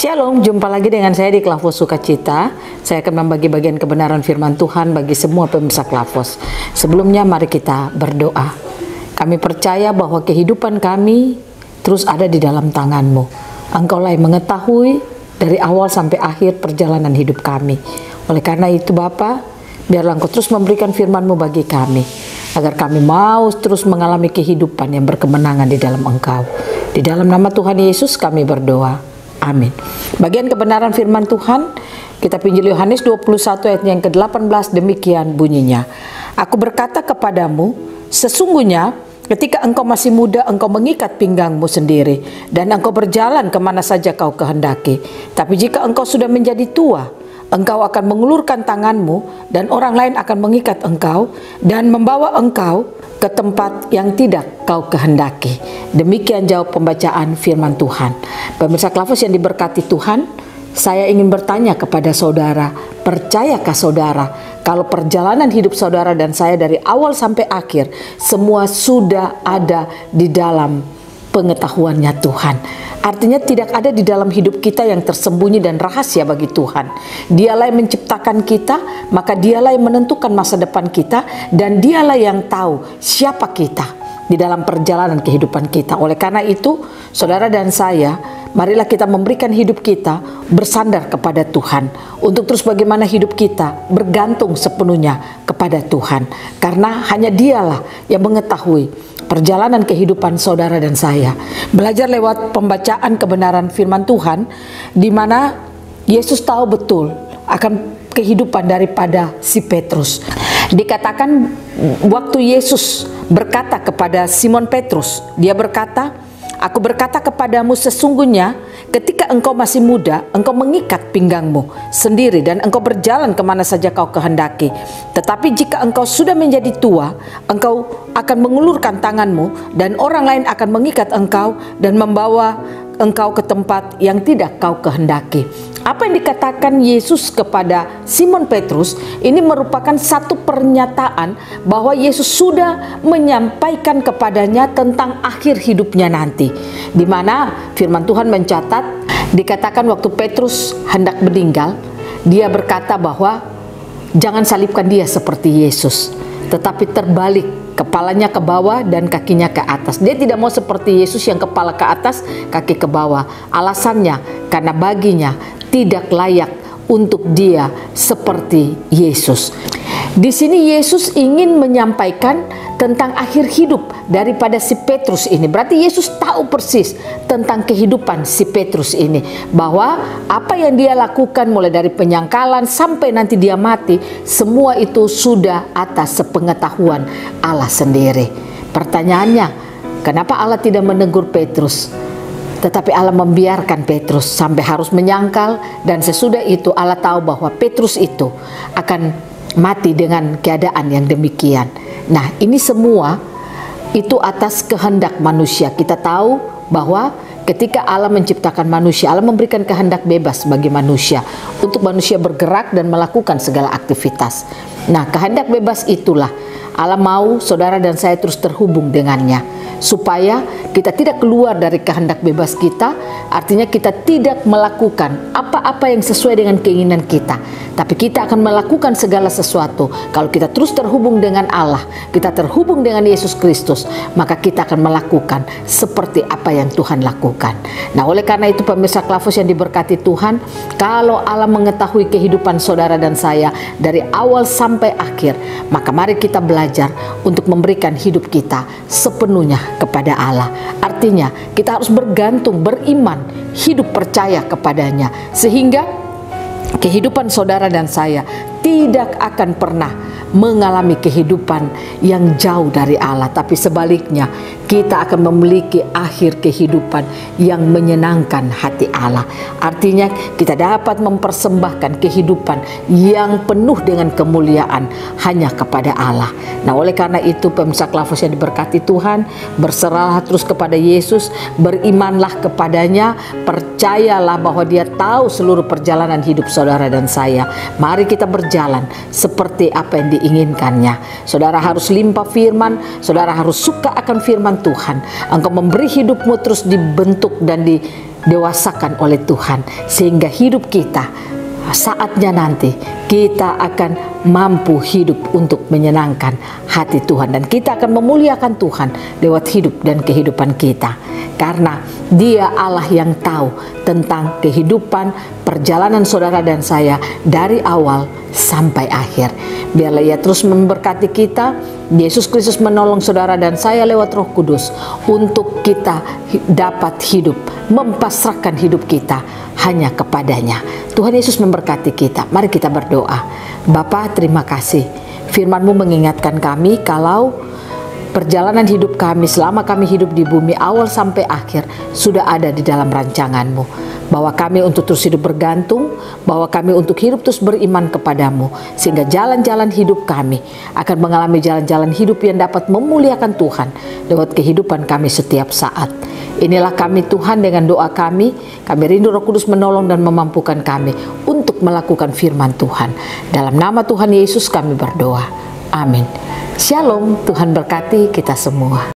Shalom, jumpa lagi dengan saya di Klavos Sukacita. Saya akan membagi bagian kebenaran firman Tuhan bagi semua pemirsa Klavos. Sebelumnya mari kita berdoa. Kami percaya bahwa kehidupan kami terus ada di dalam tangan-Mu. Engkaulah yang mengetahui dari awal sampai akhir perjalanan hidup kami. Oleh karena itu Bapa, biarlah Engkau terus memberikan firman-Mu bagi kami, agar kami mau terus mengalami kehidupan yang berkemenangan di dalam Engkau. Di dalam nama Tuhan Yesus kami berdoa. Amin. Bagian kebenaran firman Tuhan, kitab Injil Yohanes 21 ayat yang ke-18 demikian bunyinya. Aku berkata kepadamu, sesungguhnya ketika engkau masih muda, engkau mengikat pinggangmu sendiri, dan engkau berjalan kemana saja kau kehendaki. Tapi jika engkau sudah menjadi tua, engkau akan mengulurkan tanganmu, dan orang lain akan mengikat engkau, dan membawa engkau ke tempat yang tidak kau kehendaki. Demikian jawab pembacaan firman Tuhan. Pemirsa Klavos yang diberkati Tuhan, saya ingin bertanya kepada saudara, percayakah saudara kalau perjalanan hidup saudara dan saya dari awal sampai akhir semua sudah ada di dalam pengetahuannya Tuhan? Artinya tidak ada di dalam hidup kita yang tersembunyi dan rahasia bagi Tuhan. Dialah yang menciptakan kita, maka dialah yang menentukan masa depan kita, dan dialah yang tahu siapa kita di dalam perjalanan kehidupan kita. Oleh karena itu, saudara dan saya, marilah kita memberikan hidup kita bersandar kepada Tuhan, untuk terus bagaimana hidup kita bergantung sepenuhnya kepada Tuhan. Karena hanya dialah yang mengetahui perjalanan kehidupan saudara dan saya. Belajar lewat pembacaan kebenaran firman Tuhan, di mana Yesus tahu betul akan kehidupan daripada si Petrus. Dikatakan waktu Yesus berkata kepada Simon Petrus, dia berkata, aku berkata kepadamu sesungguhnya ketika engkau masih muda, engkau mengikat pinggangmu sendiri dan engkau berjalan kemana saja kau kehendaki. Tetapi jika engkau sudah menjadi tua, engkau akan mengulurkan tanganmu dan orang lain akan mengikat engkau dan membawa engkau ke tempat yang tidak kau kehendaki. Apa yang dikatakan Yesus kepada Simon Petrus ini merupakan satu pernyataan bahwa Yesus sudah menyampaikan kepadanya tentang akhir hidupnya nanti, di mana firman Tuhan mencatat, dikatakan waktu Petrus hendak meninggal, dia berkata bahwa jangan salibkan dia seperti Yesus, tetapi terbalik, kepalanya ke bawah dan kakinya ke atas. Dia tidak mau seperti Yesus yang kepala ke atas, kaki ke bawah. Alasannya karena baginya tidak layak untuk dia seperti Yesus. Di sini Yesus ingin menyampaikan tentang akhir hidup daripada si Petrus ini. Berarti Yesus tahu persis tentang kehidupan si Petrus ini, bahwa apa yang dia lakukan mulai dari penyangkalan sampai nanti dia mati, semua itu sudah atas sepengetahuan Allah sendiri. Pertanyaannya, kenapa Allah tidak menegur Petrus? Tetapi Allah membiarkan Petrus sampai harus menyangkal, dan sesudah itu Allah tahu bahwa Petrus itu akan mati dengan keadaan yang demikian. Nah, ini semua itu atas kehendak manusia. Kita tahu bahwa ketika Allah menciptakan manusia, Allah memberikan kehendak bebas bagi manusia untuk manusia bergerak dan melakukan segala aktivitas. Nah, kehendak bebas itulah Allah mau saudara dan saya terus terhubung dengannya, supaya kita tidak keluar dari kehendak bebas kita. Artinya kita tidak melakukan apa-apa yang sesuai dengan keinginan kita, tapi kita akan melakukan segala sesuatu. Kalau kita terus terhubung dengan Allah, kita terhubung dengan Yesus Kristus, maka kita akan melakukan seperti apa yang Tuhan lakukan. Nah, oleh karena itu pemirsa Klavos yang diberkati Tuhan, kalau Allah mengetahui kehidupan saudara dan saya dari awal sampai akhir, maka mari kita belajar untuk memberikan hidup kita sepenuhnya kepada Allah. Artinya kita harus bergantung, beriman, hidup percaya kepadanya, sehingga kehidupan saudara dan saya tidak akan pernah mengalami kehidupan yang jauh dari Allah, tapi sebaliknya kita akan memiliki akhir kehidupan yang menyenangkan hati Allah. Artinya kita dapat mempersembahkan kehidupan yang penuh dengan kemuliaan hanya kepada Allah. Nah, oleh karena itu pemirsa Klavos yang diberkati Tuhan, berserahlah terus kepada Yesus, berimanlah kepadanya, percayalah bahwa dia tahu seluruh perjalanan hidup saudara dan saya. Mari kita berjalan seperti apa yang diinginkannya. Saudara harus limpah firman, saudara harus suka akan firman Tuhan. Engkau memberi hidupmu terus dibentuk dan didewasakan oleh Tuhan, sehingga hidup kita saatnya nanti kita akan mampu hidup untuk menyenangkan hati Tuhan, dan kita akan memuliakan Tuhan lewat hidup dan kehidupan kita, karena Dia Allah yang tahu tentang kehidupan perjalanan saudara dan saya dari awal sampai akhir. Biarlah Ia terus memberkati kita. Yesus Kristus menolong saudara dan saya lewat Roh Kudus untuk kita dapat hidup, mempasrahkan hidup kita hanya kepadanya. Tuhan Yesus memberkati kita. Mari kita berdoa. Bapa, terima kasih. Firman-Mu mengingatkan kami kalau perjalanan hidup kami selama kami hidup di bumi awal sampai akhir sudah ada di dalam rancangan-Mu. Bahwa kami untuk terus hidup bergantung, bahwa kami untuk hidup terus beriman kepadamu, sehingga jalan-jalan hidup kami akan mengalami jalan-jalan hidup yang dapat memuliakan Tuhan lewat kehidupan kami setiap saat. Inilah kami Tuhan, dengan doa kami rindu Roh Kudus menolong dan memampukan kami untuk melakukan firman Tuhan. Dalam nama Tuhan Yesus kami berdoa. Amin. Shalom, Tuhan berkati kita semua.